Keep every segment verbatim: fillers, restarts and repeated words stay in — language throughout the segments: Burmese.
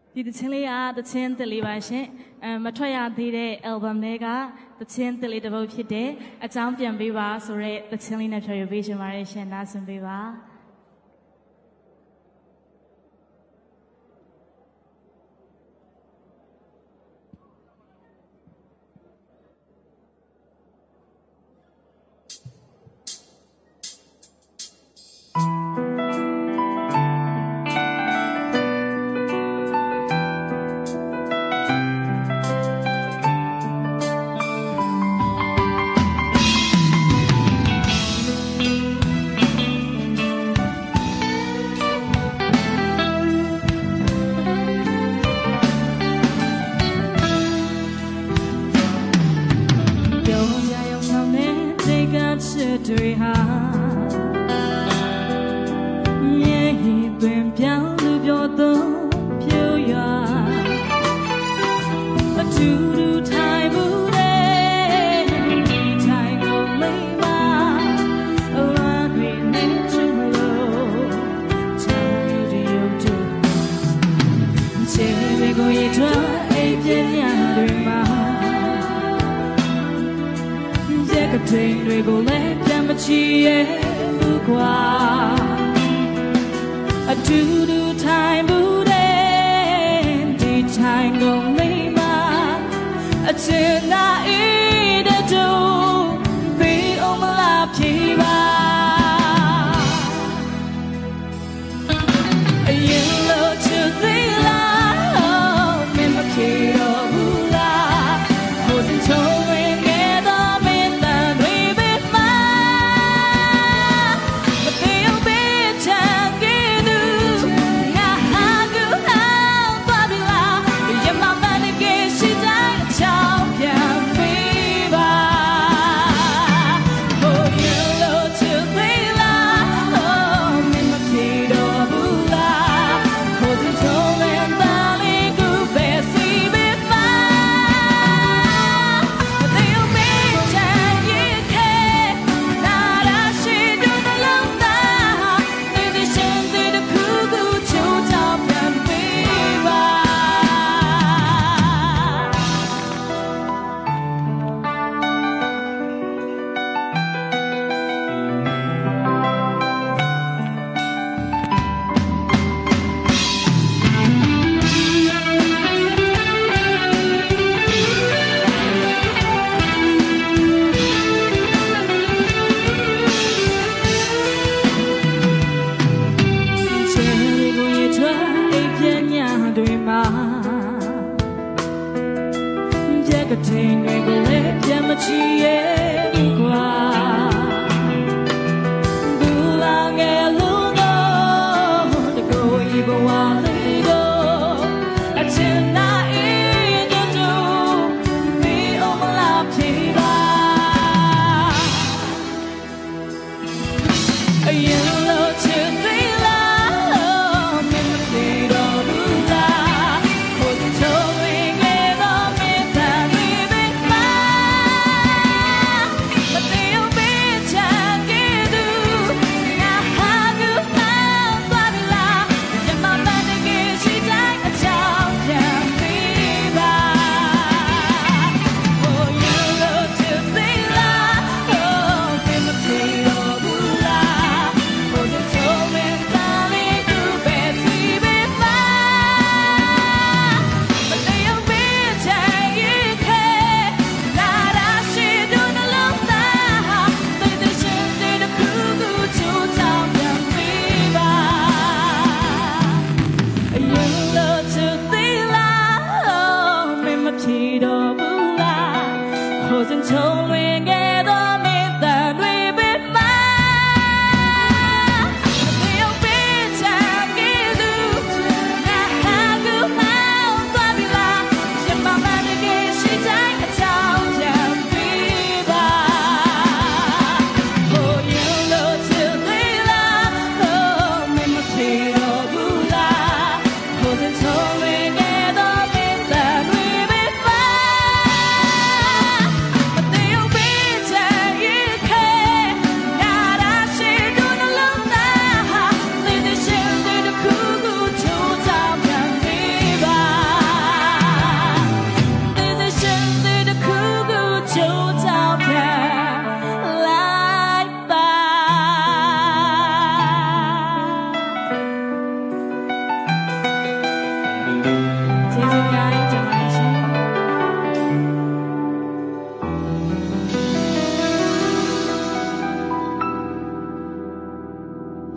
ဒီတချင်းလေးကတချင်းတစ်လေးပါရှင်အဲမထွက်ရသေးတဲ့ album လေးကတချင်းတစ်လေးတစ်ပုဒ်ဖြစ်တဲ့အကြောင်းပြန်ပေးပါဆိုတဲ့တချင်းလေးနဲ့ဖြော်ပြပေးရှင်ပါတယ်ရှင်နားဆင်ပေးပါတွေဟာမြဲရင်တွင်ပြောင်းလူပြောသုံးဖြူရွာအထူးတူထိုင်မှုတဲ့ဒီထိုင်ကုန်မိမအလားတွေနဲ့ချူလို့ချောင်းယူဒီယုတ်တူချေတွေကိုရထားအိပ်ပြညတွေမှာကတိန်တွေကိုလည်းပြန်မချီရဲ့ဘူးကွာအတူတူထိုင်ဘူးတဲ့ဒီထိုင်ကုန်မိမအချင်နာအေးတဲ့တူပြီးအောင်မလားဖြေပါအရင်လို့ချစ်သေးလားမင်းမဖြေတော့ဘူးလားဟိုစချုံဝင်ခဲ့တော့ကတိန်တွေကိုလည်းပြန်မချီရဲ့ဘူးကွာဘူးလာငယ်လုံးတော့တကိုယ်ဤဘဝလေးကိုအချင်နာအေးညတို့ပြီးအောင်မလားဖြေပါအရင်လို့ချစ်သေးလားမင်းမဖြေတော့ဘူးလားဟိုချိုးဝင်ခဲ့တော့မင်းသား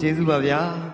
ကျေးဇူးပါဗျာ